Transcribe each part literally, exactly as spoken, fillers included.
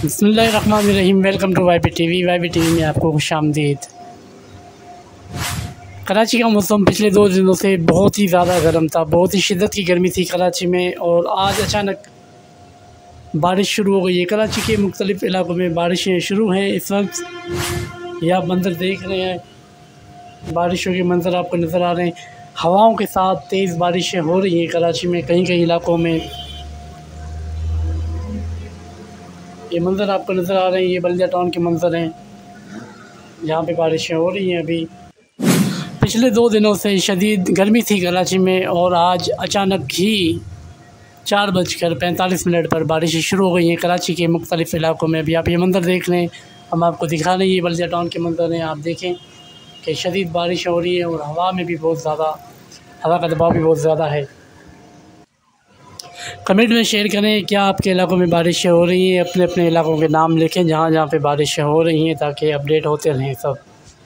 बिस्मिल्लाहिर्रहमानिर्रहीम। Welcome to Y P T V. Y P T V में आपको खुशामदीद। कराची का मौसम पिछले दो दिनों से बहुत ही ज़्यादा गर्म था, बहुत ही शिद्दत की गर्मी थी कराची में, और आज अचानक बारिश शुरू हो गई है। कराची के मुख्तलिफ़ इलाकों में बारिशें शुरू हैं। इस वक्त ये आप मंज़र देख रहे हैं, बारिशों के मंज़र आपको नज़र आ रहे हैं। हवाओं के साथ तेज़ बारिशें हो रही हैं कराची में, कहीं कहीं इलाकों में। ये मंज़र आपको नज़र आ रहे हैं, ये बल्दिया टाउन के मंज़र हैं जहाँ पे बारिशें हो रही हैं। अभी पिछले दो दिनों से शदीद गर्मी थी कराची में, और आज अचानक ही चार बजकर पैंतालीस मिनट पर बारिशें शुरू हो गई हैं कराची के मुख्तलिफ़ इलाकों में। अभी आप ये मंज़र देख रहे हैं, हम आपको दिखा रहे हैं, ये बल्दिया टाउन के मंज़र हैं। आप देखें कि शदीद बारिश हो रही है, और हवा में भी बहुत ज़्यादा, हवा का दबाव भी बहुत ज़्यादा है। कमेंट में शेयर करें क्या आपके इलाकों में बारिशें हो रही हैं। अपने अपने इलाकों के नाम लिखें जहाँ जहाँ पे बारिशें हो रही हैं, ताकि अपडेट होते रहें सब।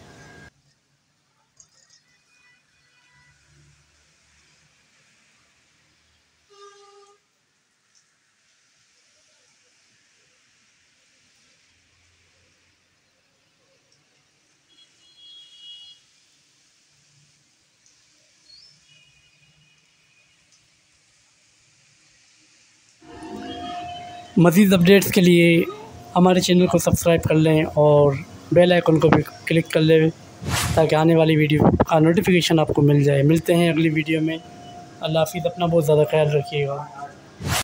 मज़ीद अपडेट्स के लिए हमारे चैनल को सब्सक्राइब कर लें और बेल आइकन को भी क्लिक कर लें, ताकि आने वाली वीडियो का नोटिफिकेशन आपको मिल जाए। मिलते हैं अगली वीडियो में। अल्लाह हाफ़िज़। अपना बहुत ज़्यादा ख्याल रखिएगा।